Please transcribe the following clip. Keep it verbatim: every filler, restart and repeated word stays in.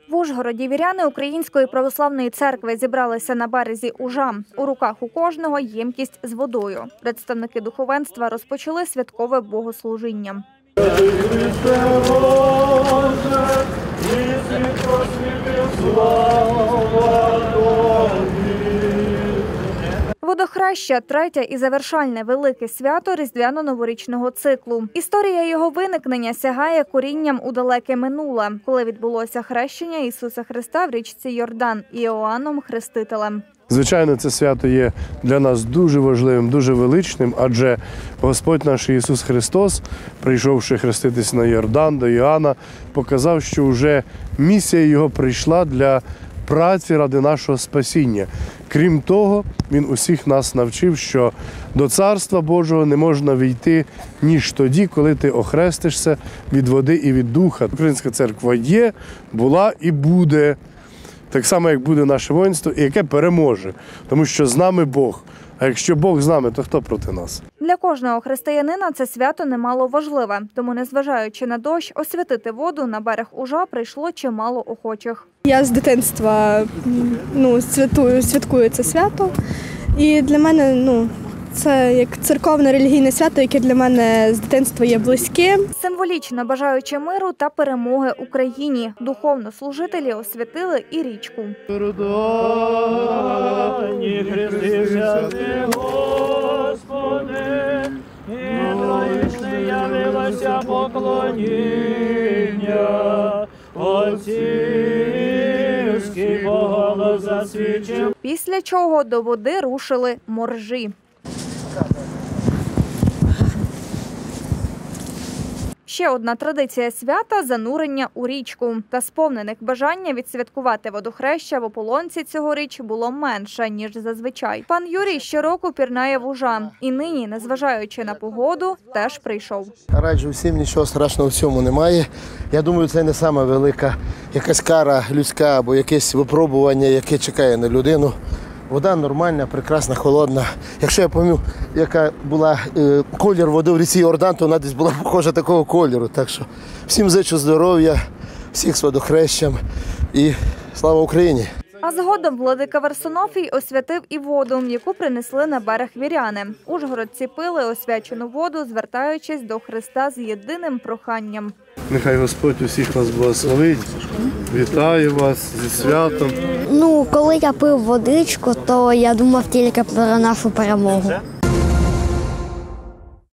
В Ужгороді віряни Української православної церкви зібралися на березі Ужа. У руках у кожного ємкість з водою. Представники духовенства розпочали святкове богослужіння. Водохреща – третє і завершальне велике свято різдвяно-новорічного циклу. Історія його виникнення сягає корінням у далеке минуле, коли відбулося хрещення Ісуса Христа в річці Йордан Іоанном Хрестителем. Звичайно, це свято є для нас дуже важливим, дуже величним, адже Господь наш Ісус Христос, прийшовши хреститись на Йордан до Іоанна, показав, що вже місія Його прийшла для праці ради нашого спасіння. Крім того, Він усіх нас навчив, що до Царства Божого не можна війти, ніж тоді, коли ти охрестишся від води і від духа. Українська церква є, була і буде. Так само, як буде наше воїнство, і яке переможе. Тому що з нами Бог. А якщо Бог з нами, то хто проти нас? Для кожного християнина це свято немало важливе. Тому, незважаючи на дощ, освятити воду на берег Ужа прийшло чимало охочих. Я з дитинства ну, святую, святкую це свято. І для мене ну, це як церковне релігійне свято, яке для мене з дитинства є близьким. Символічно бажаючи миру та перемоги Україні, духовно служителі освятили і річку. Після чого до води рушили моржі. Ще одна традиція свята – занурення у річку. Та сповнених бажання відсвяткувати водохреща в Ополонці цьогоріч було менше, ніж зазвичай. Пан Юрій щороку пірнає в Ужа. І нині, незважаючи на погоду, теж прийшов. Раджу всім, нічого страшного в цьому немає. Я думаю, це не сама велика якась кара людська або якесь випробування, яке чекає на людину. Вода нормальна, прекрасна, холодна. Якщо я пам'ятаю, яка була е, колір води в ріці Йордан, то вона десь була похожа такого кольору. Так що всім зичу здоров'я, всіх з водохрещем і слава Україні! А згодом владика Варсонофій освятив і воду, яку принесли на берег віряни. Ужгородці пили освячену воду, звертаючись до Христа з єдиним проханням. Нехай Господь усіх вас благословить. Вітаю вас зі святом. Ну, коли я пив водичку, то я думав тільки про нашу перемогу.